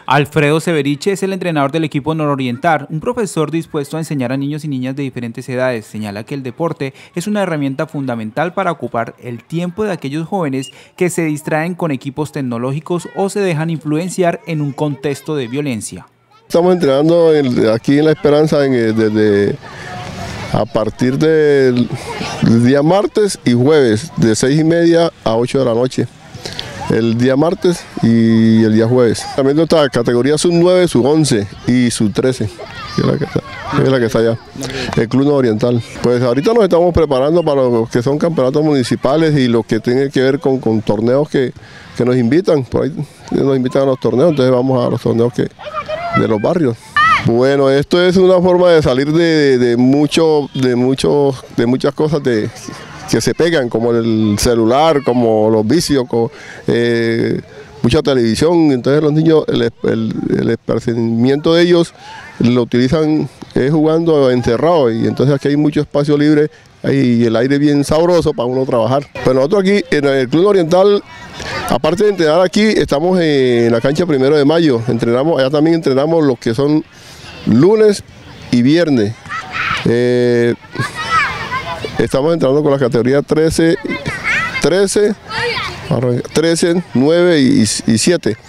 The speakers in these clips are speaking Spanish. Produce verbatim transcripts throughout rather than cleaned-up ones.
Alfredo Severiche es el entrenador del equipo nororiental, un profesor dispuesto a enseñar a niños y niñas de diferentes edades. Señala que el deporte es una herramienta fundamental para ocupar el tiempo de aquellos jóvenes que se distraen con equipos tecnológicos o se dejan influenciar en un contexto de violencia. Estamos entrenando aquí en La Esperanza en, desde a partir del día martes y jueves, de seis y media a ocho de la noche. El día martes y el día jueves. También está categoría sub nueve, sub once y sub trece, que es la que está, que es la que está allá, el Club Nororiental. Pues ahorita nos estamos preparando para los que son campeonatos municipales y lo que tiene que ver con, con torneos que, que nos invitan. Por ahí nos invitan a los torneos, entonces vamos a los torneos que, de los barrios. Bueno, esto es una forma de salir de, de, de, mucho, de, mucho, de muchas cosas de, que se pegan, como el celular, como los vicios, como, eh, mucha televisión. Entonces los niños, el, el, el esparcimiento de ellos lo utilizan eh, jugando encerrado, y entonces aquí hay mucho espacio libre y el aire bien sabroso para uno trabajar. Pero nosotros aquí en el Club Oriental, aparte de entrenar aquí, estamos en la cancha Primero de Mayo. Entrenamos, allá también entrenamos los que son lunes y viernes. Eh, estamos entrando con la categoría trece, trece, trece, nueve y, y siete.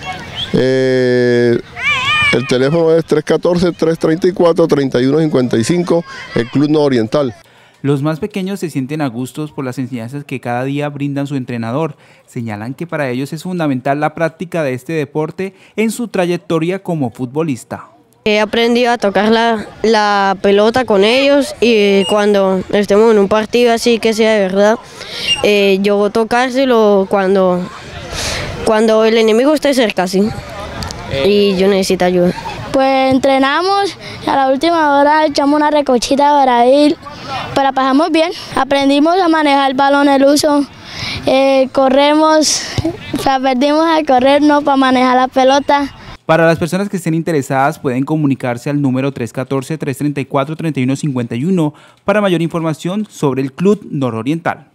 Eh, el teléfono es tres uno cuatro, tres tres cuatro, tres uno cinco cinco, el Club Nororiental. Los más pequeños se sienten a gustos por las enseñanzas que cada día brindan su entrenador. Señalan que para ellos es fundamental la práctica de este deporte en su trayectoria como futbolista. He aprendido a tocar la, la pelota con ellos, y cuando estemos en un partido así que sea de verdad, eh, yo tocárselo cuando, cuando el enemigo esté cerca, sí, y yo necesito ayuda. Pues entrenamos, a la última hora echamos una recochita para ir, pero pasamos bien. Aprendimos a manejar el balón, el uso, eh, corremos, aprendimos a corrernos para manejar la pelota. Para las personas que estén interesadas pueden comunicarse al número tres uno cuatro, tres tres cuatro, tres uno cinco uno para mayor información sobre el Club Nororiental.